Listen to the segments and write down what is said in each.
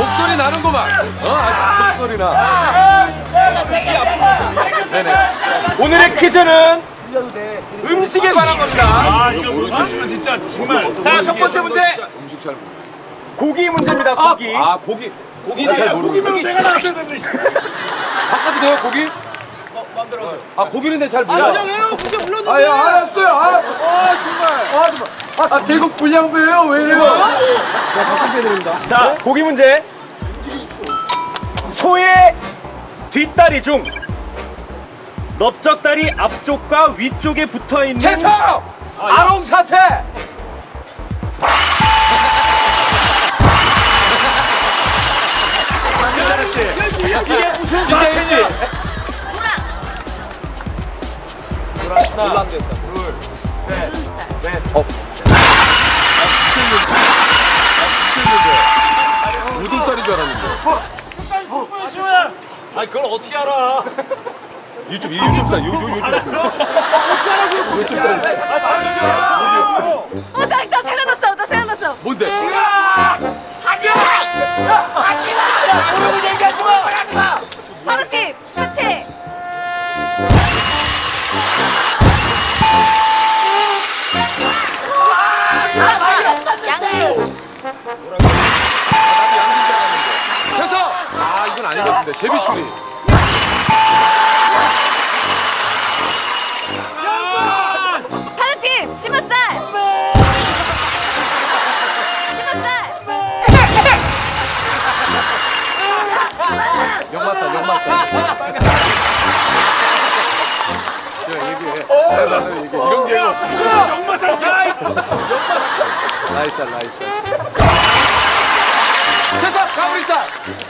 족소리 나는구만. 아주 족소리 나. 네네. 오늘의 퀴즈는 음식에 관한 겁니다. 아, 이거 모르시면 진짜 정말. 자, 첫 번째 문제. 음식 잘. 고기 문제입니다. 고기. 고기. 고기는 잘 모르겠는데. 내가 나왔어야 되는데. 바꿔도 돼요, 고기? 만들어서. 고기는 내 잘 몰라. 왜요? 문제 몰랐는데. 알았어요. 정말. 대국 불량배예요. 왜 이래요? 자, 바꾸게 됩니다. 자, 고기 문제. 소의 뒷다리 중 넓적다리 앞쪽과 위쪽에 붙어있는 채성! 아롱사태! 이게 무슨 사태지? 놀란댔다. 우둔살인 줄 알았는데. 아, 그걸 어떻게 알아? 유튜브살. 나 생각났어. 나 생각났어. 뭔데? 하지마! 모르고 얘기하지 마! 파르팀 사태. 양주. 채성! 이건 아닌 것 같은데. 제비추리. 파르팀 치맛살. 역마살. 제가 얘기해. 이런 게 영마살. 라이살. 채성! 가브리살!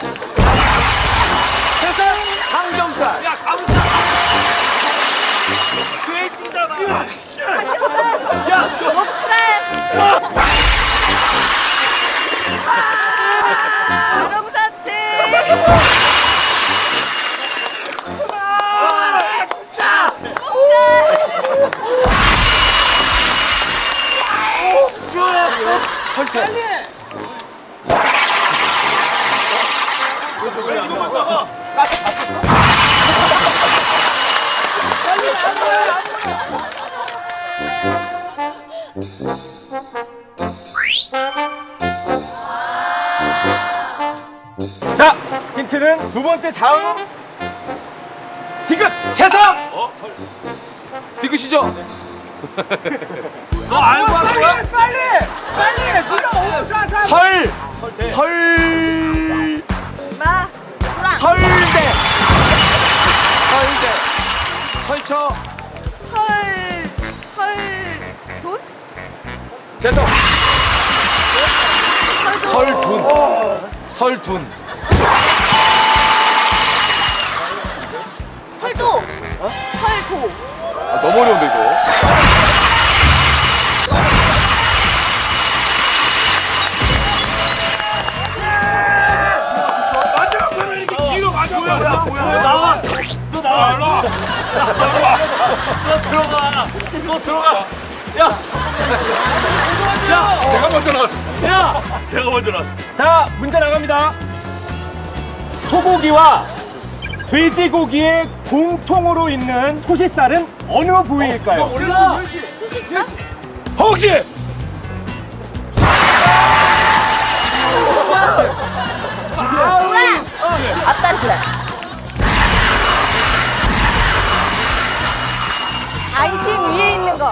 채성! 항정살! 야, 감사. 돼지잖아. 설태. 자, 힌트는 두 번째 자음. 디귿. 채성! 디귿이죠? 너 알고 한 거야? 설대. 설쳐. 돈? 채성. 설둔. 설도. 설도. 너무 어려운데 이거. 나와. 너 나와. 너 들어가. 야. 내가 먼저 나왔어. 제가 먼저 나왔어. 자, 문제 나갑니다. 소고기와 돼지고기의 공통으로 있는 토시살은 어느 부위일까요? 몰라. 수시살? 혹시 앞다리살. 안심 위에 있는 거.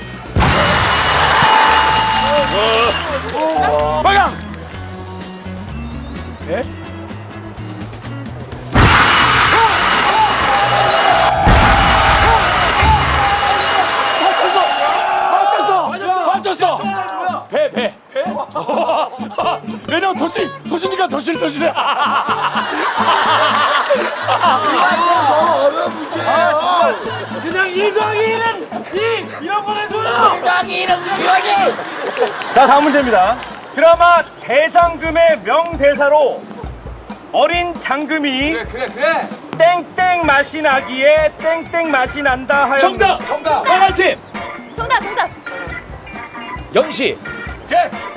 빨강. 예? 맞췄어. 배. 왜냐면 도시니까 도실도실해. 너무 어려운 문제예요. 그냥 1 더하기 1은 2 이런 거 해줘요. 1 더하기 1은 2 더하기 1. 자, 다음 문제입니다. 드라마 대장금의 명대사로 어린 장금이 그래. 땡땡 맛이 나기에 땡땡 맛이 난다 하였. 정답. 빨간 팀. 정답. 연시. 예.